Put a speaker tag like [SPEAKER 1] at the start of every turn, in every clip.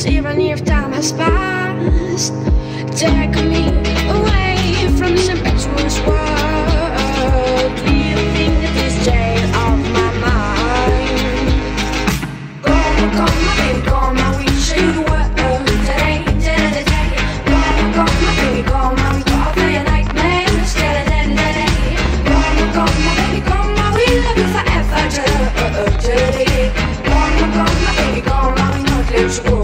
[SPEAKER 1] even if time has passed. Take me away from this impetuous world, leaving this jail of my mind. Come, my baby, come, I wish you were today, today. Come, my baby, come, I will talk for your nightmares, today. Come, my baby, come, I will love you forever, today. Come, my baby, come, I will not let you go.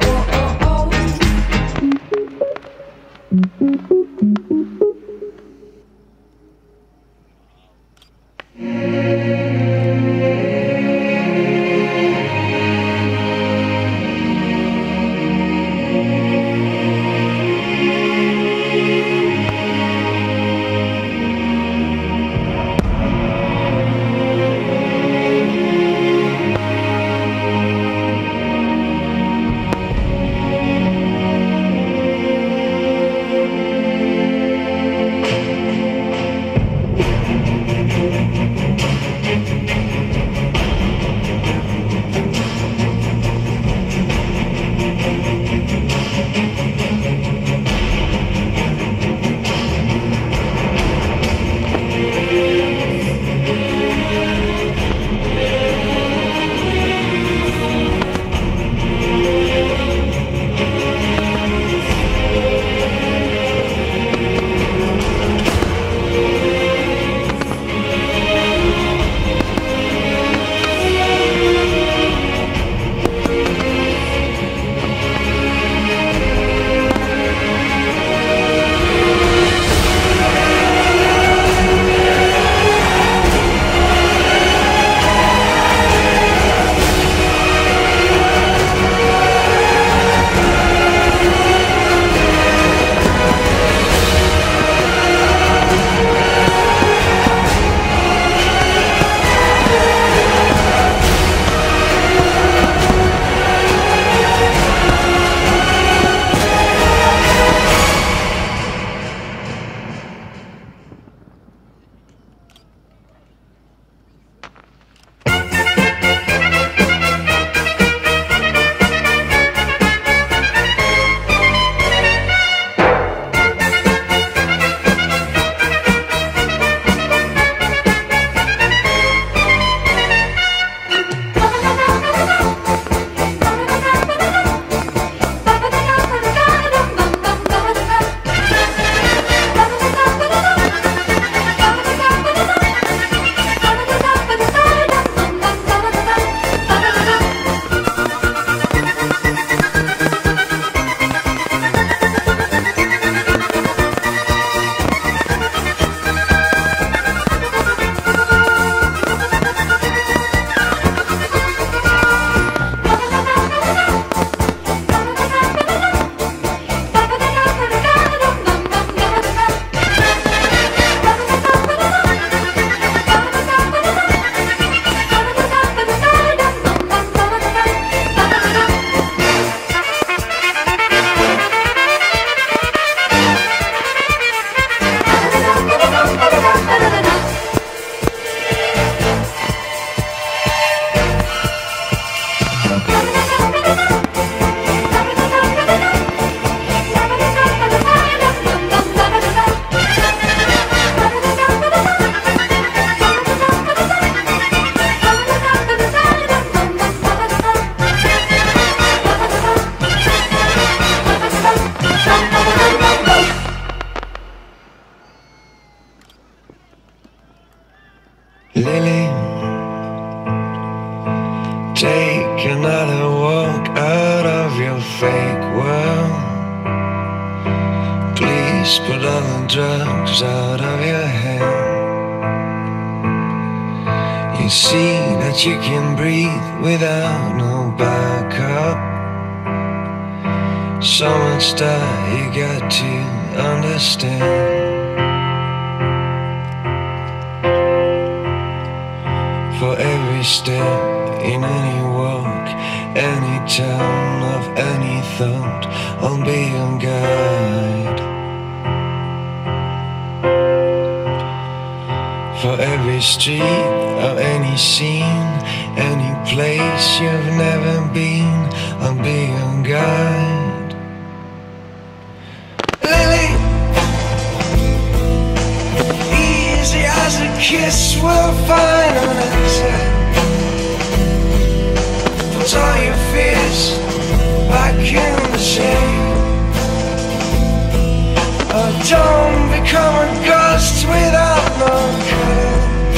[SPEAKER 2] Lily, take another walk out of your fake world. Please put all the drugs out of your head. You see that you can breathe without no backup. So much that you got to understand. For every step in any walk, any turn of any thought, I'll be your guide. For every street of any scene, any place you've never been. I'll be your guide. Lily, easy as a kiss will find an answer. Put all your fears back in the shade. Oh, don't become a ghost without no color.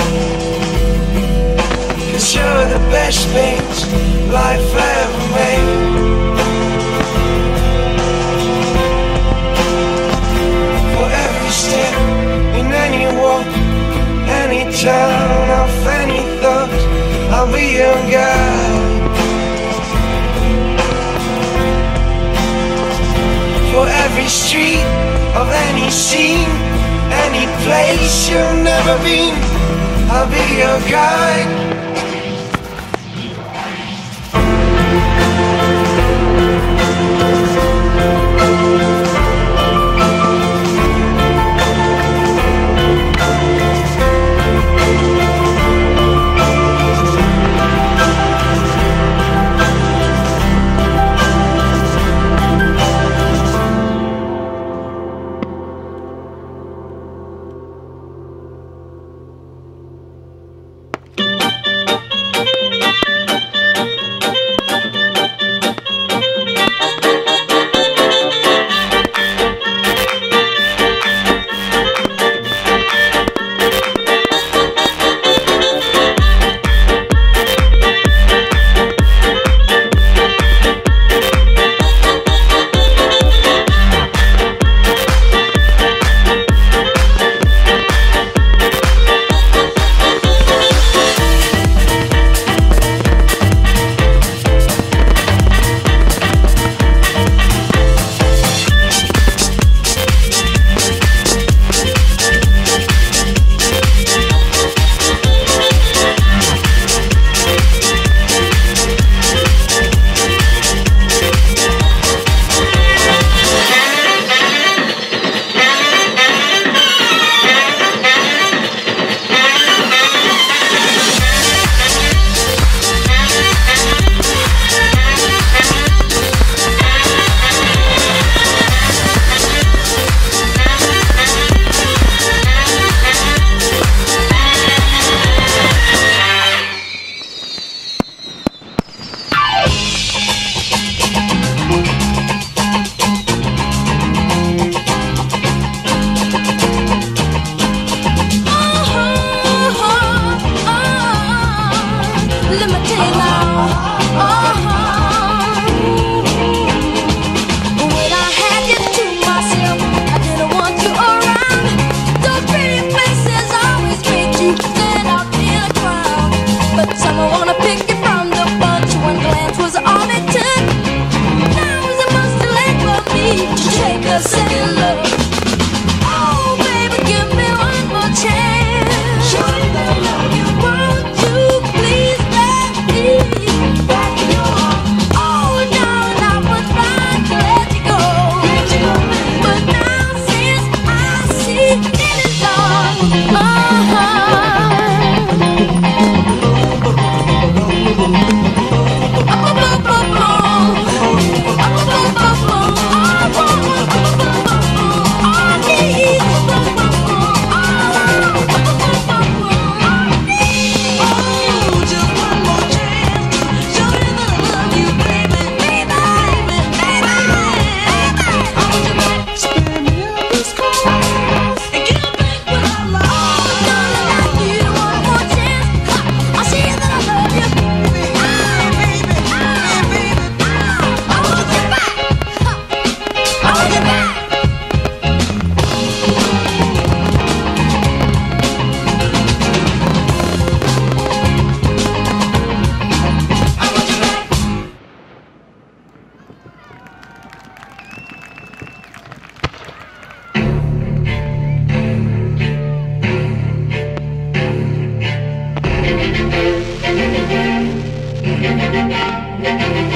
[SPEAKER 2] 'Cause you're the best things life ever made. For every step in any walk, any town, of any thought, I'll be your guide. For every street of any scene, any place you've never been, I'll be your guide.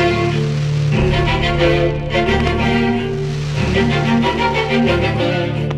[SPEAKER 1] Thank you.